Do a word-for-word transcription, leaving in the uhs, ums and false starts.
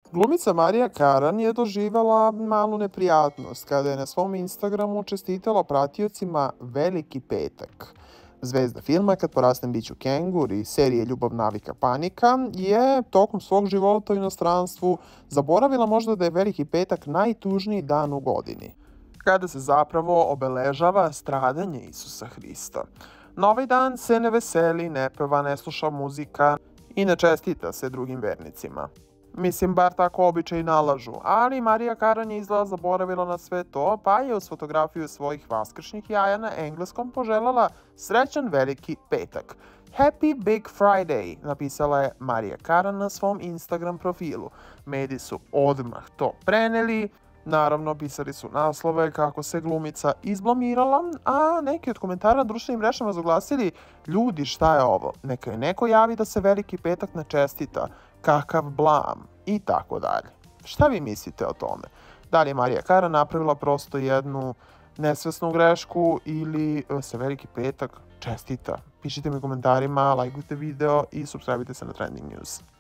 Glumica Marija Karan je doživela malu neprijatnost kada je na svom Instagramu čestitala pratiocima Veliki petak. Zvezda filma Kad porastem biću kengur i serije Ljubav, navika, panika je tokom svog života u inostranstvu zaboravila možda da je Veliki petak najtužniji dan u godini, kada se zapravo obeležava stradanje Isusa Hrista. Na ovaj dan se ne veseli, ne peva, ne sluša muzika i ne čestita se drugim vernicima. Mislim, bar tako običaji nalažu, ali Marija Karan je izgleda zaboravila na sve to, pa je uz fotografiju svojih vaskršnjih jaja na engleskom poželjela srećan Veliki petak. Happy Big Friday, napisala je Marija Karan na svom Instagram profilu. Mediji su odmah to preneli, naravno pisali su naslove kako se glumica izblamirala, a neki od komentara na društvenim mrežama zaglasili: ljudi, šta je ovo? Neka je neko javi da se Veliki petak ne čestita, kakav blam, i tako dalje. Šta vi mislite o tome? Da li je Marija Karan napravila prosto jednu nesvesnu grešku ili se Veliki petak čestita? Pišite mi u komentarima, lajkujte video i subscribeujte se na Trending News.